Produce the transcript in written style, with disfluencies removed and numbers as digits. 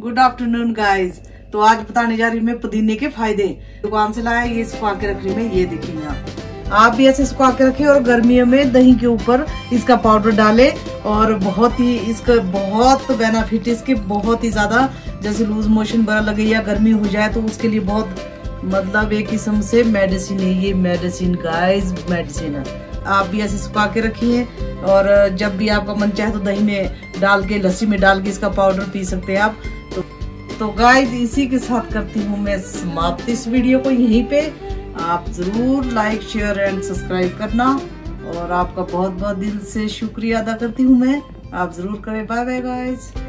Good afternoon guys. तो आज बताने जा रही हूँ मैं पुदीने के फायदे। दुकान से लाया, ये सुखा के रख रही मैं, ये देखिए आप भी ऐसे सुखा के रखें और गर्मियों में दही के ऊपर इसका पाउडर डालें और बहुत ही इसका बहुत बेनिफिट इसके बहुत ही ज्यादा। जैसे लूज मोशन बड़ा लगे या गर्मी हो जाए तो उसके लिए बहुत मतलब एक किस्म से मेडिसिन है ये। मेडिसिन गाइस, मेडिसिन है। आप भी ऐसे सुखा के रखिए और जब भी आपका मन चाहे तो दही में डाल के, लस्सी में डाल के इसका पाउडर पी सकते हैं आप। तो गाइस इसी के साथ करती हूँ मैं समाप्त इस वीडियो को यहीं पे। आप जरूर लाइक, शेयर एंड सब्सक्राइब करना और आपका बहुत बहुत दिल से शुक्रिया अदा करती हूँ मैं। आप जरूर करें। Bye bye guys.